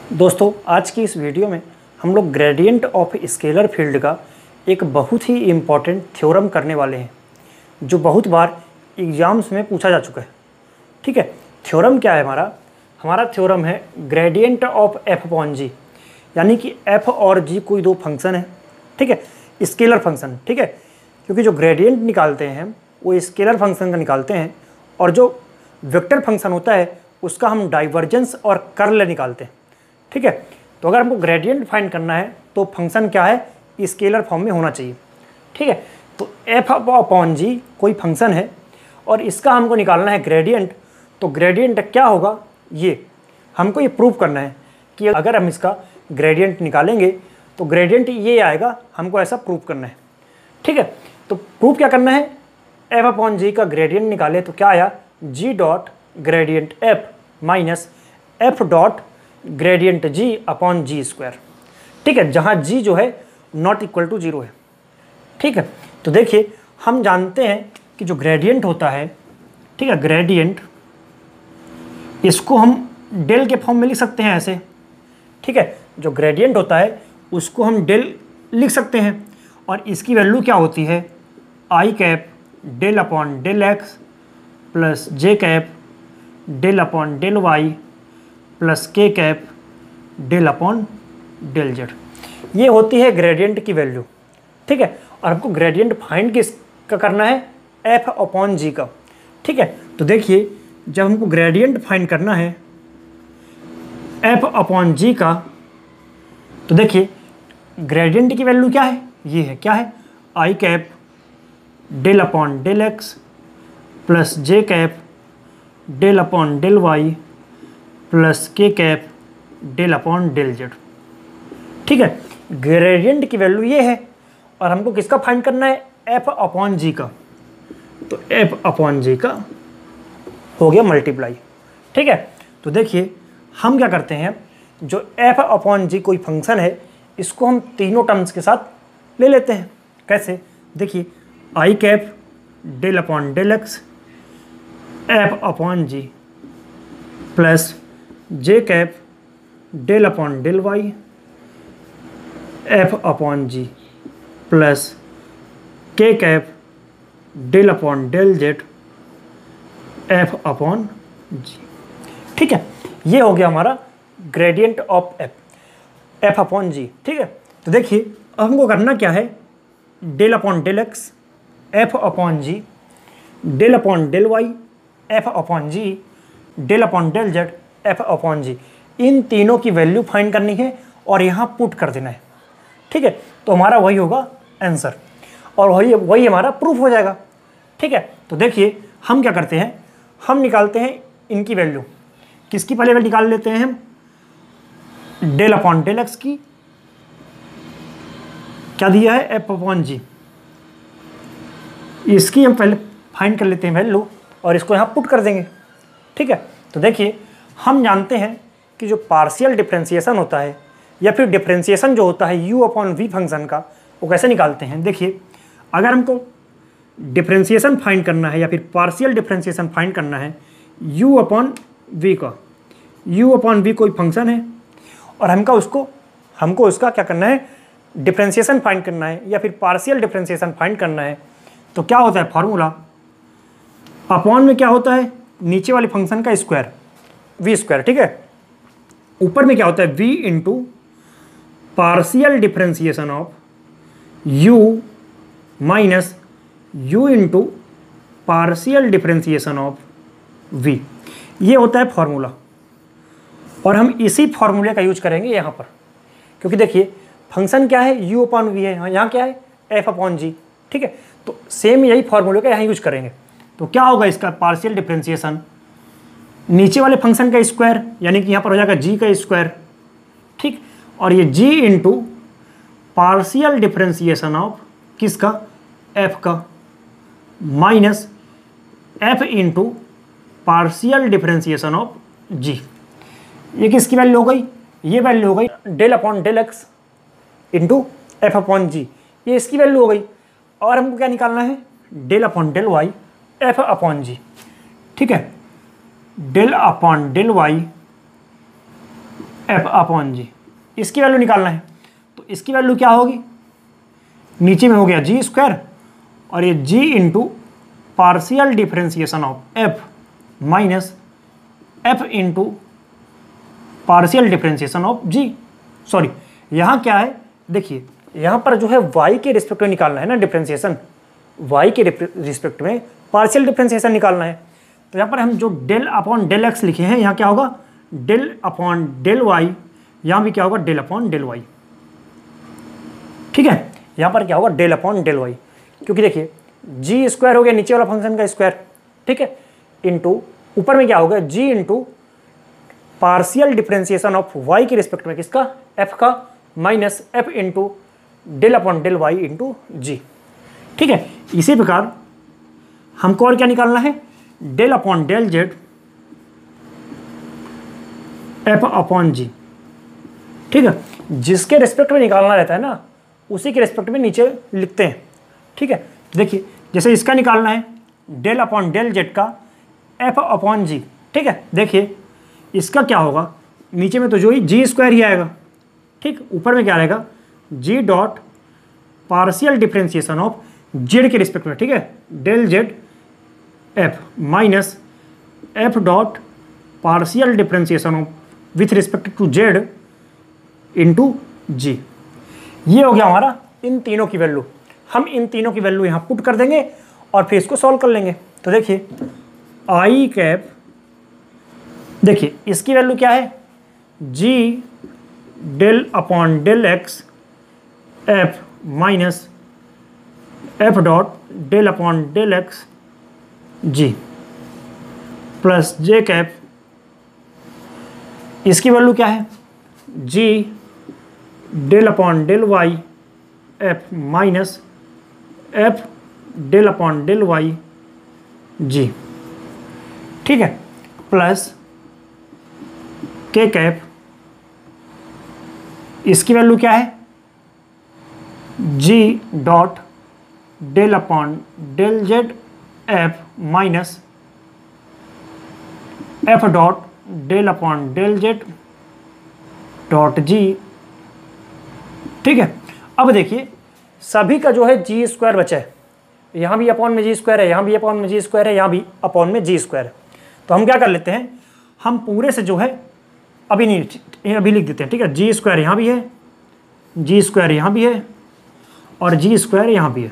दोस्तों आज की इस वीडियो में हम लोग ग्रेडियंट ऑफ स्केलर फील्ड का एक बहुत ही इम्पॉर्टेंट थ्योरम करने वाले हैं जो बहुत बार एग्जाम्स में पूछा जा चुका है। ठीक है, थ्योरम क्या है हमारा थ्योरम है gradient of F upon G, यानी कि एफ और जी कोई दो फंक्शन है। ठीक है, स्केलर फंक्शन। ठीक है, क्योंकि जो ग्रेडियंट निकालते हैं वो स्केलर फंक्शन का निकालते हैं और जो वेक्टर फंक्शन होता है उसका हम डाइवर्जेंस और कर्ल निकालते हैं। ठीक है, तो अगर हमको ग्रेडियंट फाइंड करना है तो फंक्शन क्या है, स्केलर फॉर्म में होना चाहिए। ठीक है, तो एफ अपॉन जी कोई फंक्शन है और इसका हमको निकालना है ग्रेडियंट। तो ग्रेडियंट क्या होगा, ये हमको ये प्रूव करना है कि अगर हम इसका ग्रेडियंट निकालेंगे तो ग्रेडियंट ये आएगा, हमको ऐसा प्रूव करना है। ठीक है, तो प्रूव क्या करना है, एफ अपॉन जी का ग्रेडियंट निकाले तो क्या आया, G dot gradient F minus F dot gradient G upon G square. ठीक है, जहाँ जी जो है नॉट इक्वल टू जीरो है। ठीक है, तो देखिए हम जानते हैं कि जो ग्रेडियंट होता है, ठीक है, ग्रेडियंट इसको हम डेल के फॉर्म में लिख सकते हैं ऐसे। ठीक है, जो ग्रेडियंट होता है उसको हम डेल लिख सकते हैं और इसकी वैल्यू क्या होती है, I cap del upon del X plus J cap del upon del Y plus K cap del upon del Z. ये होती है ग्रेडियंट की वैल्यू। ठीक है, और हमको ग्रेडियंट फाइंड किसका करना है, एफ अपॉन जी का। ठीक है, तो देखिए जब हमको ग्रेडियंट फाइंड करना है एफ अपॉन जी का, तो देखिए ग्रेडियंट की वैल्यू क्या है, ये है, क्या है, I cap del upon del X plus J cap del upon del Y plus K cap del upon del Z. ठीक है, ग्रेडियंट की वैल्यू ये है और हमको किसका फाइंड करना है, एफ अपॉन जी का। तो एफ अपॉन जी का हो गया मल्टीप्लाई। ठीक है, तो देखिए हम क्या करते हैं, जो एफ अपॉन जी कोई फंक्शन है इसको हम तीनों टर्म्स के साथ ले लेते हैं। कैसे, देखिए I cap del upon del X F upon G plus J cap del upon del Y F upon G plus K cap del upon del Z F upon G. ठीक है, ये हो गया हमारा gradient of F upon G. ठीक है, तो देखिए अब हमको करना क्या है, del upon del X F upon G del upon del Y F upon G del upon del Z F upon G, इन तीनों की वैल्यू फाइंड करनी है और यहाँ पुट कर देना है। ठीक है, तो हमारा वही होगा आंसर और वही हमारा प्रूफ हो जाएगा। ठीक है, तो देखिए हम क्या करते हैं, हम निकालते हैं इनकी वैल्यू। किसकी पहले वैल्यू निकाल लेते हैं हम, डेल अपॉन डेल एक्स की, क्या दिया है, एफ अपॉन जी, इसकी हम पहले फाइंड कर लेते हैं वैल्यू और इसको यहाँ पुट कर देंगे। ठीक है, तो देखिए हम जानते हैं कि जो पार्शियल डिफरेंशिएशन होता है या फिर डिफरेंशिएशन जो होता है यू अपॉन वी फंक्शन का, वो कैसे निकालते हैं। देखिए अगर हमको डिफरेंशिएशन फाइंड करना है या फिर पार्शियल डिफरेंशिएशन फाइंड करना है यू अपॉन वी का, यू अपॉन वी कोई फंक्शन है और हमको उसका क्या करना है, डिफरेंशिएशन फाइंड करना है या फिर पार्शियल डिफरेंशिएशन फाइंड करना है, तो क्या होता है फॉर्मूला, अपॉन में क्या होता है, नीचे वाले फंक्शन का स्क्वायर वी स्क्वायर। ठीक है, ऊपर में क्या होता है, v into partial differentiation of u minus u into partial differentiation of v, ये होता है फॉर्मूला। और हम इसी फॉर्मूले का यूज करेंगे यहाँ पर, क्योंकि देखिए फंक्शन क्या है, u अपॉन वी है, यहाँ क्या है, f अपॉन जी। ठीक है, तो सेम यही फॉर्मूले का यहाँ यूज करेंगे। तो क्या होगा इसका पार्शियल डिफरेंशिएशन, नीचे वाले फंक्शन का स्क्वायर यानी कि यहाँ पर हो जाएगा जी का स्क्वायर। ठीक, और ये G into partial differentiation of किसका, एफ का, minus F into partial differentiation of G. ये किसकी वैल्यू हो गई, ये वैल्यू हो गई del upon del X into F upon G, ये इसकी वैल्यू हो गई। और हमको क्या निकालना है, del upon del Y F upon G. ठीक है, del upon del Y F upon G. इसकी वैल्यू निकालना है, तो इसकी वैल्यू क्या होगी, नीचे में हो गया जी स्क्वायर और ये G into partial differentiation of F minus F into partial differentiation of G. Sorry, यहाँ क्या है, देखिए यहाँ पर जो है y के रिस्पेक्ट में निकालना है ना डिफरेंशिएशन, y के रिस्पेक्ट में पार्शियल डिफरेंशिएशन निकालना है। तो यहाँ पर हम जो डेल अपॉन डेल एक्स लिखे हैं, यहाँ क्या होगा डेल अपॉन डेल वाई, यहाँ भी क्या होगा डेल अपॉन डेल वाई। ठीक है, यहाँ पर क्या होगा डेल अपॉन डेल वाई, क्योंकि देखिए जी स्क्वायर हो गया नीचे वाला फंक्शन का स्क्वायर, ठीक है, इंटू ऊपर में क्या होगा G into partial differentiation of Y के रिस्पेक्ट में किसका, एफ का, minus F into del upon del Y into G. ठीक है, इसी प्रकार हमको और क्या निकालना है, del upon del Z F upon G. ठीक है, जिसके रिस्पेक्ट में निकालना रहता है ना उसी के रिस्पेक्ट में नीचे लिखते हैं। ठीक है, देखिए जैसे इसका निकालना है डेल अपॉन डेल जेड का एफ अपॉन जी। ठीक है, देखिए इसका क्या होगा, नीचे में तो जो ही जी स्क्वायर ही आएगा, ठीक, ऊपर में क्या रहेगा G dot partial differentiation of Z के रिस्पेक्ट में, ठीक है, del Z F minus F dot partial differentiation of with respect to Z into G. ये हो गया हमारा इन तीनों की वैल्यू। हम इन तीनों की वैल्यू यहाँ पुट कर देंगे और फिर इसको सॉल्व कर लेंगे। तो देखिए आई कैप, देखिए इसकी वैल्यू क्या है, G del upon del X F minus F dot del upon del X G plus J cap, इसकी वैल्यू क्या है, G del upon del Y F minus F del upon del Y G. ठीक है, plus K cap, इसकी value क्या है, G dot del upon del Z F minus F dot del upon del Z dot G. ठीक है, अब देखिए सभी का जो है जी स्क्वायर बचा है, यहाँ भी अपॉन में जी स्क्वायर है, यहाँ भी अपॉन में जी स्क्वायर है, यहाँ भी अपॉन में जी स्क्वायर है। तो हम क्या कर लेते हैं, हम पूरे से जो है अभी नहीं, अभी लिख देते हैं। ठीक है, जी स्क्वायर यहाँ भी है, जी स्क्वायर यहाँ भी है और जी स्क्वायर यहाँ भी है।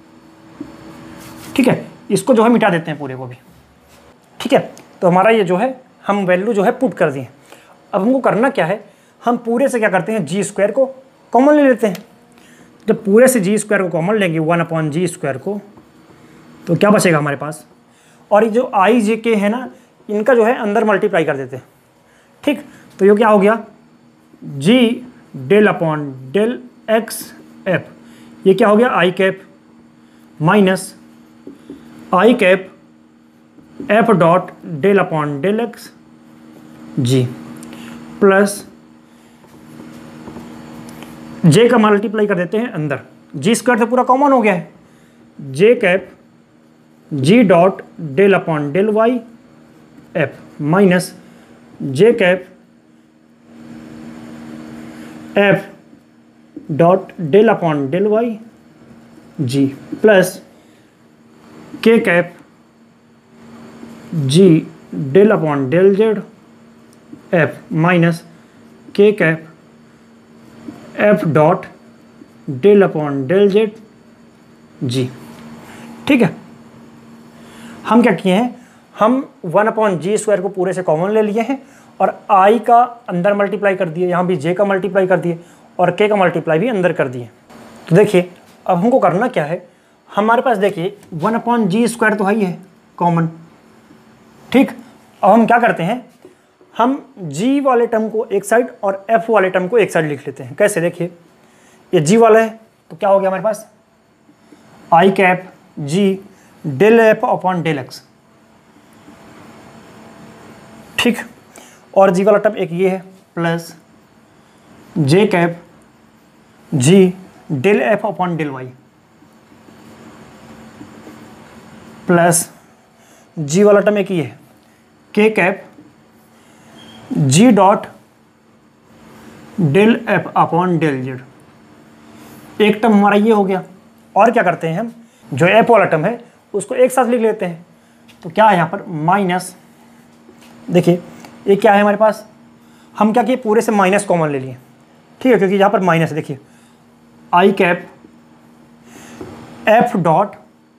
ठीक है, इसको जो है मिटा देते हैं पूरे को भी। ठीक है, तो हमारा ये जो है हम वैल्यू जो है पुट कर दिए। अब हमको करना क्या है, हम पूरे से क्या करते हैं जी स्क्वायर को कॉमन ले लेते हैं। जब पूरे से जी स्क्वायर को कॉमन लेंगे 1 अपॉन जी स्क्वायर को, तो क्या बचेगा हमारे पास, और ये जो आई जे के है ना इनका जो है अंदर मल्टीप्लाई कर देते हैं। ठीक, तो ये क्या हो गया, G del upon del X F, ये क्या हो गया I cap minus I cap F dot del upon del X G plus J का मल्टीप्लाई कर देते हैं अंदर, जी स्क्वायर से पूरा कॉमन हो गया है, J cap G dot del upon del Y F minus J cap F dot del upon del Y G plus K cap G del upon del Z F minus K cap F dot del upon del Z G. ठीक है, हम क्या किए हैं, हम 1 upon G square को पूरे से कॉमन ले लिए हैं और आई का अंदर मल्टीप्लाई कर दिए, यहाँ भी जे का मल्टीप्लाई कर दिए और के का मल्टीप्लाई भी अंदर कर दिए। तो देखिए अब हमको करना क्या है, हमारे पास देखिए 1 अपॉन जी स्क्वायर तो ही है कॉमन। ठीक, अब हम क्या करते हैं, हम g वाले टर्म को एक साइड और f वाले टर्म को एक साइड लिख लेते हैं। कैसे, देखिए ये g वाला है तो क्या हो गया हमारे पास, I cap g del F upon del X. ठीक, और g वाला टर्म एक ये है plus j cap g del F upon del Y plus g वाला टर्म एक ये है k cap G dot del F upon del Z. एक टर्म हमारा ये हो गया। और क्या करते हैं हम, जो एफ वाला टर्म है उसको एक साथ लिख लेते हैं। तो क्या है यहाँ पर माइनस, देखिए ये क्या है हमारे पास, हम क्या किए पूरे से माइनस कॉमन ले लिए, ठीक है, क्योंकि यहाँ पर माइनस है। देखिए I cap F dot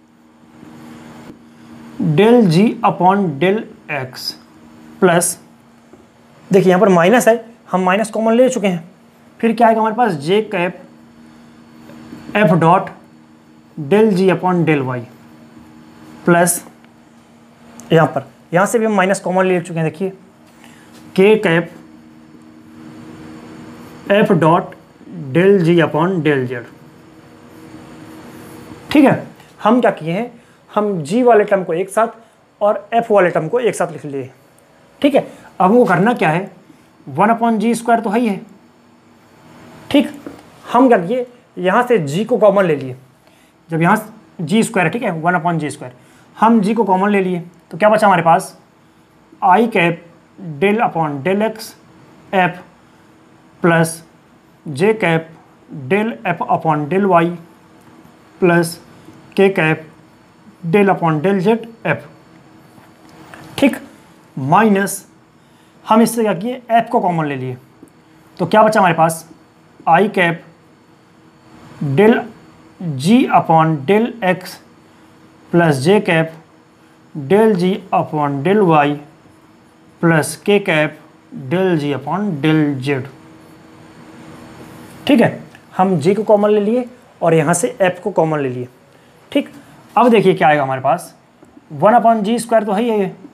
del G upon del X plus, देखिए यहाँ पर माइनस है, हम माइनस कॉमन ले चुके हैं। फिर क्या आएगा हमारे पास J cap F dot del G upon del Y plus, यहाँ से भी हम माइनस कॉमन ले चुके हैं। देखिए K cap F dot del G upon del Z. ठीक है, हम क्या किए हैं, हम जी वाले टर्म को एक साथ और एफ वाले टर्म को एक साथ लिख लिए। ठीक है, अब वो करना क्या है, 1/g² तो है ही है। ठीक, हम क्या किए, यहाँ से g को कॉमन ले लिए। जब यहाँ g² है, ठीक है, 1/g², हम g को कॉमन ले लिए तो क्या बचा हमारे पास, I cap del upon del X F plus J cap del F upon del Y plus K cap del upon del Z F. ठीक, माइनस हम इससे क्या किए, एफ को कॉमन ले लिए तो क्या बचा हमारे पास, I cap del G upon del X plus J cap del G upon del Y plus K cap del G upon del Z. ठीक है, हम जी को कॉमन ले लिए और यहाँ से एफ को कॉमन ले लिए। ठीक, अब देखिए क्या आएगा हमारे पास, 1/g² तो है ही है,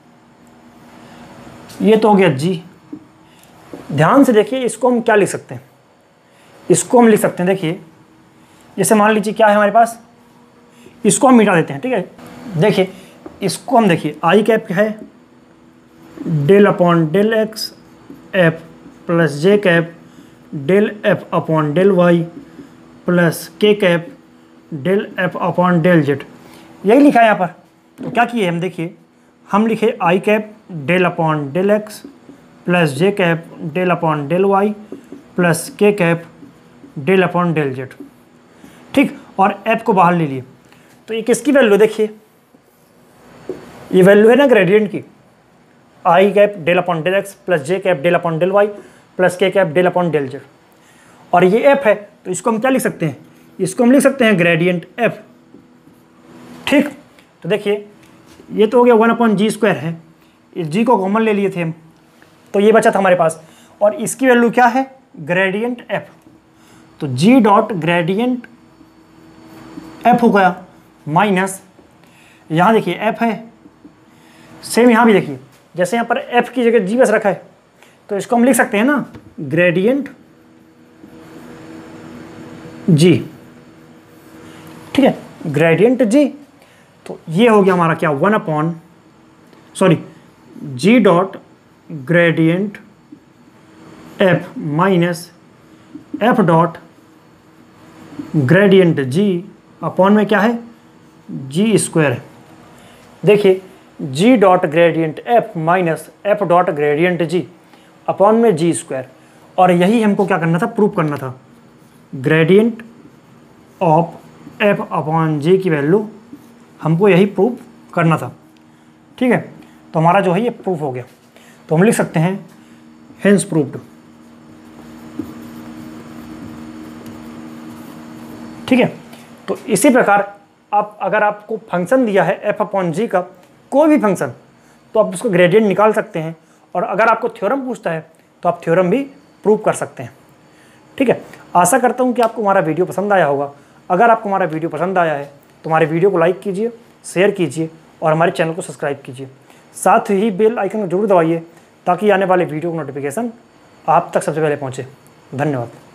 ये तो हो गया g। ध्यान से देखिए, इसको हम क्या लिख सकते हैं, इसको हम लिख सकते हैं, देखिए जैसे मान लीजिए क्या है हमारे पास, इसको हम मिटा देते हैं। ठीक है, देखिए इसको हम देखिए आई कैप क्या है, del upon del X F plus J cap del F upon del Y plus K cap del F upon del Z, यही लिखा है यहाँ पर। तो क्या किए हम, देखिए हम लिखे I cap del upon del X plus J cap del upon del Y plus K cap del upon del Z. ठीक, और एफ को बाहर ले लिए तो ये किसकी वैल्यू, देखिए ये वैल्यू है ना ग्रेडियंट की, I cap del upon del X plus J cap del upon del Y plus K cap del upon del Z. और ये एफ है तो इसको हम क्या लिख सकते हैं, इसको हम लिख सकते हैं ग्रेडियंट एफ। ठीक, तो देखिए ये तो हो गया 1/g² है, इस g को कॉमन ले लिए थे हम तो ये बचा था हमारे पास, और इसकी वैल्यू क्या है, ग्रेडियंट एफ। तो g डॉट ग्रेडियंट एफ हो गया माइनस, यहाँ देखिए एफ है, सेम यहाँ भी देखिए जैसे यहाँ पर एफ की जगह g बस रखा है तो इसको हम लिख सकते हैं ना ग्रेडियंट g। ठीक है, ग्रेडियंट g, तो ये हो गया हमारा क्या, g dot gradient f minus f dot gradient g upon में क्या है, g²। देखिए g dot gradient f minus f dot gradient g upon में g², और यही हमको क्या करना था, प्रूव करना था, gradient of f upon g की वैल्यू हमको यही प्रूव करना था। ठीक है, तो हमारा जो है ये प्रूफ हो गया, तो हम लिख सकते हैं हेंस प्रूव्ड। ठीक है, तो इसी प्रकार आप अगर आपको फंक्शन दिया है f अपॉन g का कोई भी फंक्शन तो आप उसका ग्रेडियंट निकाल सकते हैं, और अगर आपको थ्योरम पूछता है तो आप थ्योरम भी प्रूव कर सकते हैं। ठीक है, आशा करता हूँ कि आपको हमारा वीडियो पसंद आया होगा। अगर आपको हमारा वीडियो पसंद आया है तो हमारे वीडियो को लाइक कीजिए, शेयर कीजिए और हमारे चैनल को सब्सक्राइब कीजिए। साथ ही बेल आइकन को जरूर दबाइए ताकि आने वाले वीडियो का नोटिफिकेशन आप तक सबसे पहले पहुँचे। धन्यवाद।